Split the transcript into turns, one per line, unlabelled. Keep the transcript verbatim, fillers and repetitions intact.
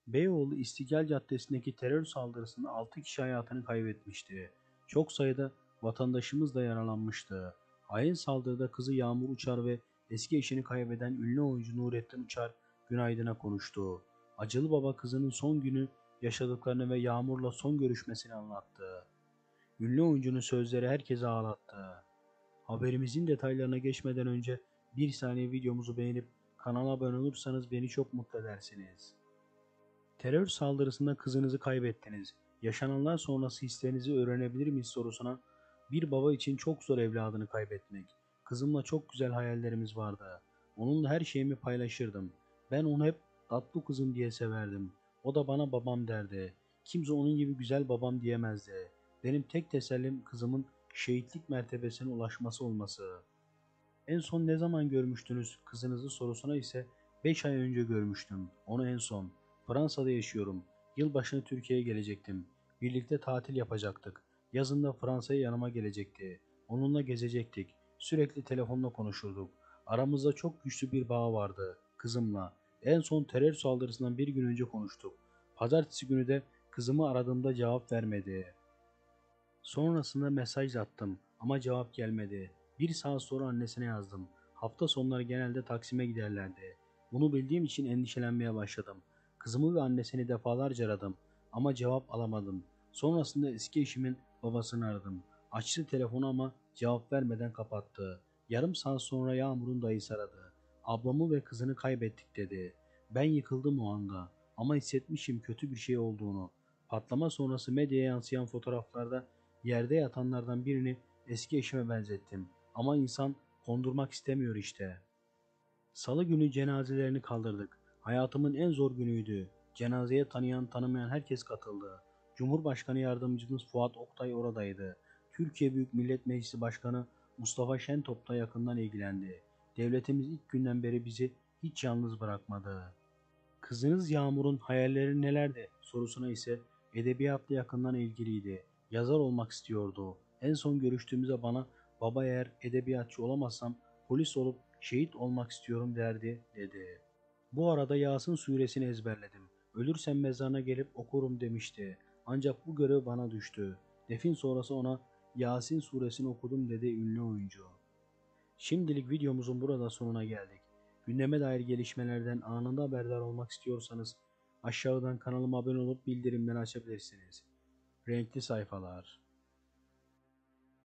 Beyoğlu İstiklal Caddesi'ndeki terör saldırısında altı kişi hayatını kaybetmişti. Çok sayıda vatandaşımız da yaralanmıştı. Hain saldırıda kızı Yağmur Uçar ve eski eşini kaybeden ünlü oyuncu Nurettin Uçar Günaydın'a konuştu. Acılı baba kızının son günü yaşadıklarını ve Yağmur'la son görüşmesini anlattı. Ünlü oyuncunun sözleri herkesi ağlattı. Haberimizin detaylarına geçmeden önce bir saniye videomuzu beğenip kanala abone olursanız beni çok mutlu edersiniz. Terör saldırısında kızınızı kaybettiniz. Yaşananlar sonrası hislerinizi öğrenebilir miyiz sorusuna bir baba için çok zor evladını kaybetmek. Kızımla çok güzel hayallerimiz vardı. Onunla her şeyimi paylaşırdım. Ben onu hep tatlı kızım diye severdim. O da bana babam derdi. Kimse onun gibi güzel babam diyemezdi. Benim tek tesellim kızımın şehitlik mertebesine ulaşması olması. En son ne zaman görmüştünüz kızınızı sorusuna ise beş ay önce görmüştüm. Onu en son. Fransa'da yaşıyorum. Yılbaşına Türkiye'ye gelecektim. Birlikte tatil yapacaktık. Yazında Fransa'ya yanıma gelecekti. Onunla gezecektik. Sürekli telefonla konuşurduk. Aramızda çok güçlü bir bağ vardı. Kızımla. En son terör saldırısından bir gün önce konuştuk. Pazartesi günü de kızımı aradığımda cevap vermedi. Sonrasında mesaj attım ama cevap gelmedi. Bir saat sonra annesine yazdım. Hafta sonları genelde Taksim'e giderlerdi. Bunu bildiğim için endişelenmeye başladım. Kızımı ve annesini defalarca aradım ama cevap alamadım. Sonrasında eski eşimin babasını aradım. Açtı telefonu ama cevap vermeden kapattı. Yarım saat sonra Yağmur'un dayısı aradı. Ablamı ve kızını kaybettik dedi. Ben yıkıldım o anda ama hissetmişim kötü bir şey olduğunu. Patlama sonrası medyaya yansıyan fotoğraflarda yerde yatanlardan birini eski eşime benzettim. Ama insan kondurmak istemiyor işte. Salı günü cenazelerini kaldırdık. Hayatımın en zor günüydü. Cenazeye tanıyan tanımayan herkes katıldı. Cumhurbaşkanı Yardımcımız Fuat Oktay oradaydı. Türkiye Büyük Millet Meclisi Başkanı Mustafa Şentop da yakından ilgilendi. Devletimiz ilk günden beri bizi hiç yalnız bırakmadı. Kızınız Yağmur'un hayalleri nelerdi sorusuna ise edebiyatla yakından ilgiliydi. Yazar olmak istiyordu. En son görüştüğümüzde bana baba eğer edebiyatçı olamazsam polis olup şehit olmak istiyorum derdi dedi. Bu arada Yasin suresini ezberledim. Ölürsem mezarına gelip okurum demişti. Ancak bu görev bana düştü. Defin sonrası ona Yasin suresini okudum dedi ünlü oyuncu. Şimdilik videomuzun burada sonuna geldik. Gündeme dair gelişmelerden anında haberdar olmak istiyorsanız aşağıdan kanalıma abone olup bildirimleri açabilirsiniz. Renkli sayfalar.